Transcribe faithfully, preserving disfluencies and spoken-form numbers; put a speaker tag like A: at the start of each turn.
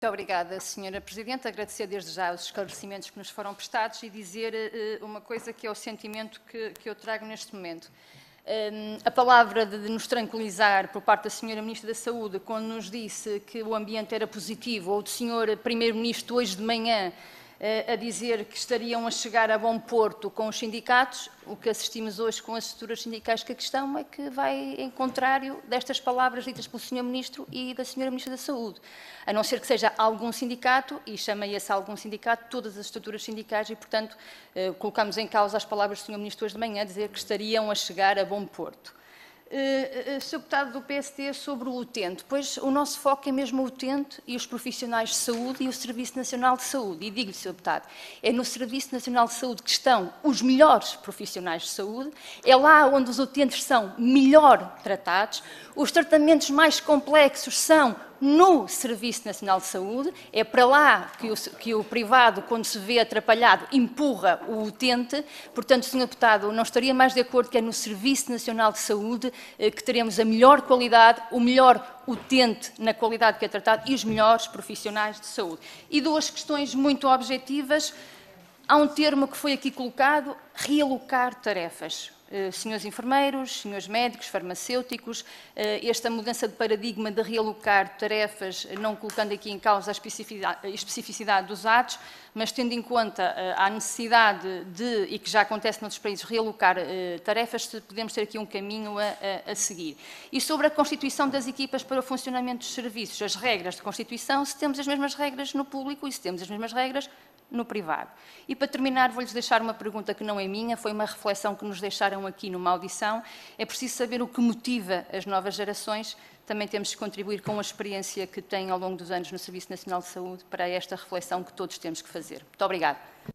A: Muito obrigada, senhora Presidente. Agradecer desde já os esclarecimentos que nos foram prestados e dizer uh, uma coisa que é o sentimento que, que eu trago neste momento. Um, a palavra de, de nos tranquilizar por parte da senhora Ministra da Saúde, quando nos disse que o ambiente era positivo, ou do senhor Primeiro-Ministro hoje de manhã, uh, a dizer que estariam a chegar a bom porto com os sindicatos, o que assistimos hoje com as estruturas sindicais, que a questão é que vai em contrário destas palavras ditas pelo senhor Ministro e da senhora Ministra da Saúde. A não ser que seja algum sindicato, e chama-se algum sindicato, todas as estruturas sindicais, e, portanto, eh, colocamos em causa as palavras do senhor Ministro hoje de manhã, a dizer que estariam a chegar a bom porto. Uh, uh, senhor Deputado do P S D, sobre o utente, pois o nosso foco é mesmo o utente e os profissionais de saúde e o Serviço Nacional de Saúde. E digo-lhe, senhor Deputado, é no Serviço Nacional de Saúde que estão os melhores profissionais de saúde, é lá onde os utentes são melhor tratados, os tratamentos mais complexos são no Serviço Nacional de Saúde, é para lá que o, que o privado, quando se vê atrapalhado, empurra o utente. Portanto, senhor Deputado, não estaria mais de acordo que é no Serviço Nacional de Saúde eh, que teremos a melhor qualidade, o melhor utente na qualidade que é tratado e os melhores profissionais de saúde. E duas questões muito objetivas. Há um termo que foi aqui colocado, realocar tarefas. Uh, senhores enfermeiros, senhores médicos, farmacêuticos, uh, esta mudança de paradigma de realocar tarefas, não colocando aqui em causa a especificidade, a especificidade dos atos, mas tendo em conta uh, a necessidade de, e que já acontece noutros países, realocar uh, tarefas, podemos ter aqui um caminho a, a, a seguir. E sobre a constituição das equipas para o funcionamento dos serviços, as regras de constituição, se temos as mesmas regras no público e se temos as mesmas regras no privado. E para terminar, vou-lhes deixar uma pergunta que não é minha, foi uma reflexão que nos deixaram aqui numa audição. É preciso saber o que motiva as novas gerações. Também temos que contribuir com a experiência que têm ao longo dos anos no Serviço Nacional de Saúde para esta reflexão que todos temos que fazer. Muito obrigada.